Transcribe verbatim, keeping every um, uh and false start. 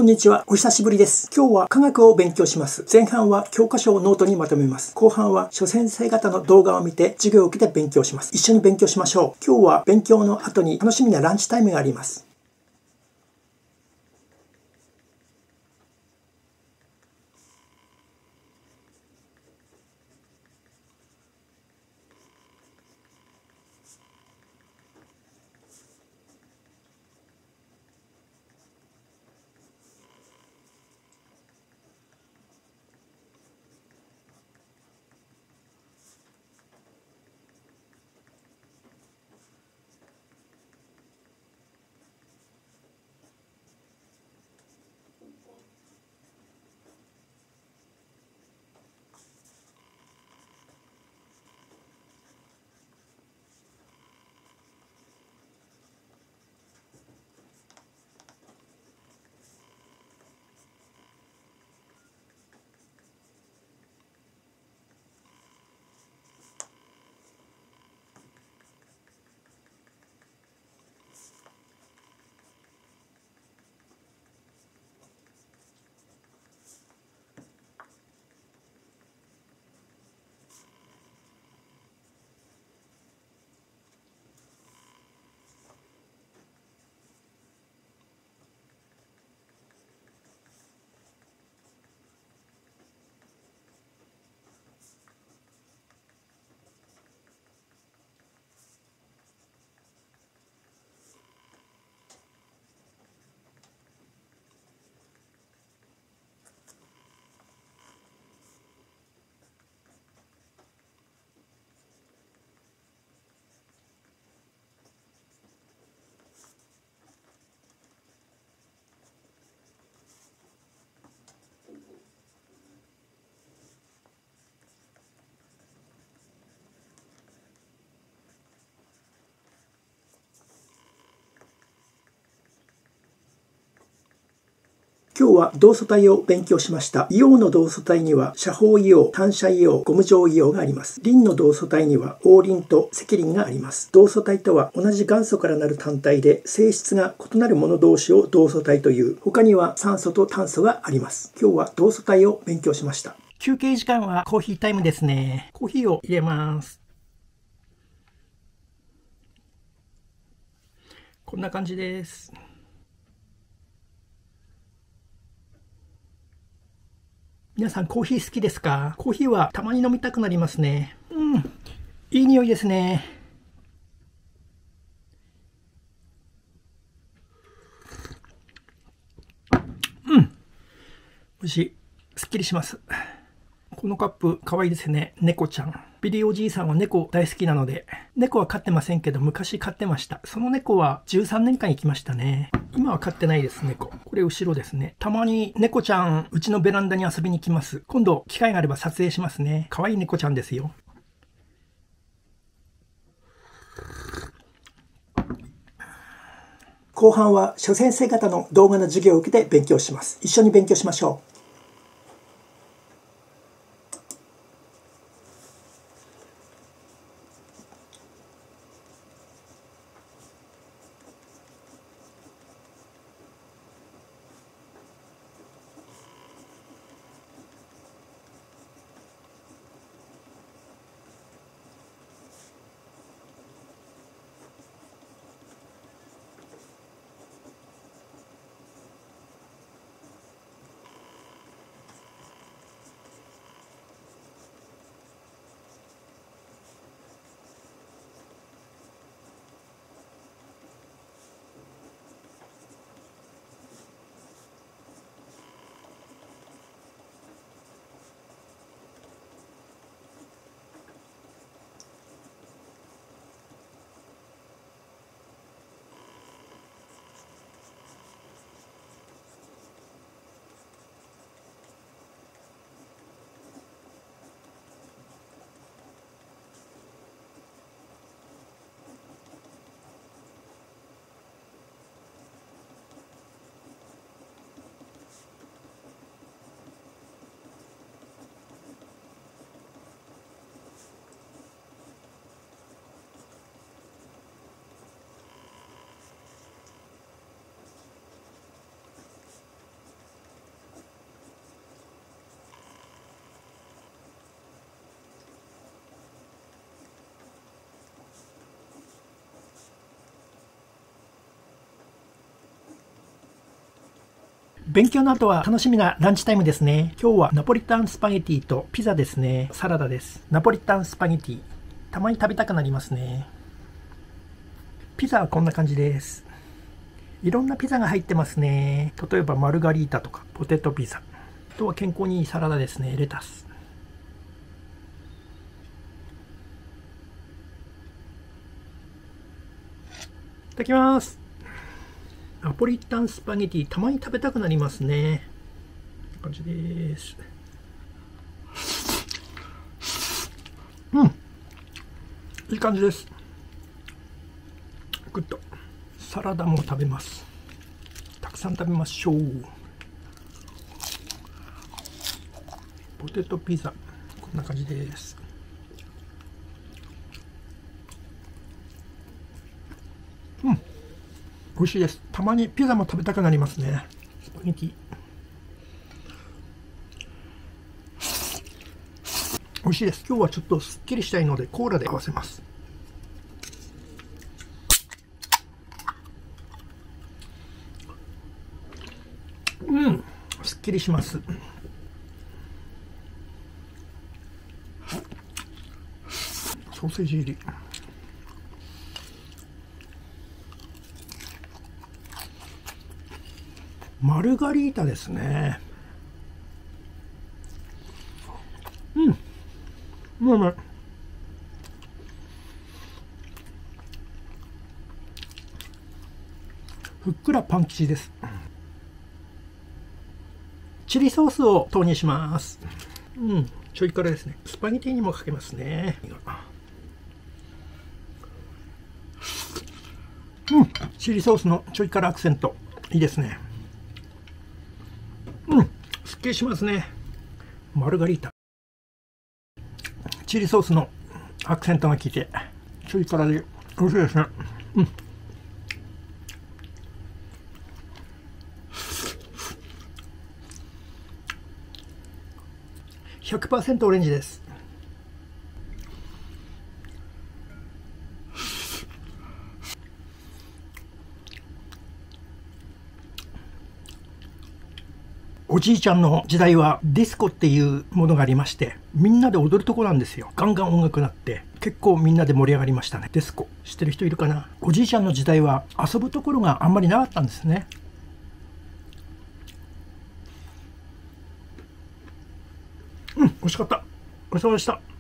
こんにちは。お久しぶりです。今日は科学を勉強します。前半は教科書をノートにまとめます。後半は諸先生方の動画を見て授業を受けて勉強します。一緒に勉強しましょう。今日は勉強の後に楽しみなランチタイムがあります。今日は同素体を勉強しました。硫黄の同素体には斜方硫黄、単射硫黄、ゴム状硫黄があります。リンの同素体には黄リンと赤リンがあります。同素体とは同じ元素からなる単体で性質が異なるもの同士を同素体という。他には酸素と炭素があります。今日は同素体を勉強しました。休憩時間はコーヒータイムですね。コーヒーを入れます。こんな感じです。皆さんコーヒー好きですか？コーヒーはたまに飲みたくなりますね。うん、いい匂いですね。うん、美味しい。すっきりします。このカップかわいいですね。猫ちゃん。ビリーおじいさんは猫大好きなので、猫は飼ってませんけど昔飼ってました。その猫はじゅうさんねんかん生きましたね。今は飼ってないです、猫。これ後ろですね。たまに猫ちゃんうちのベランダに遊びに来ます。今度機会があれば撮影しますね。かわいい猫ちゃんですよ。後半は諸先生方の動画の授業を受けて勉強します。一緒に勉強しましょう。 勉強の後は楽しみなランチタイムですね。今日はナポリタンスパゲティとピザですね。サラダです。ナポリタンスパゲティ。たまに食べたくなりますね。ピザはこんな感じです。いろんなピザが入ってますね。例えばマルガリータとかポテトピザ。あとは健康にいいサラダですね。レタス。いただきます。ナポリタンスパゲティ、たまに食べたくなりますね。こんな感じです。うん。いい感じです。グッと。サラダも食べます。たくさん食べましょう。ポテトピザ、こんな感じです。うん。美味しいです。たまにピザも食べたくなりますね。スパゲティ。美味しいです。今日はちょっとすっきりしたいのでコーラで合わせます。うん、すっきりします。ソーセージ入り。マルガリータですね。うん。うまいうまい。ふっくらパン生地です。チリソースを投入します。うん、ちょい辛ですね。スパゲティにもかけますね。うん、チリソースのちょい辛アクセント、いいですね。うん、すっきりしますね。マルガリータ。チリソースのアクセントが効いて、ちょい辛で美味しいですね。うん。ひゃくパーセント オレンジです。おじいちゃんの時代はディスコっていうものがありまして、みんなで踊るとこなんですよ。ガンガン音楽鳴って結構みんなで盛り上がりましたね。ディスコ知ってる人いるかな。おじいちゃんの時代は遊ぶところがあんまりなかったんですね。うん、美味しかった。ごちそうさまでした。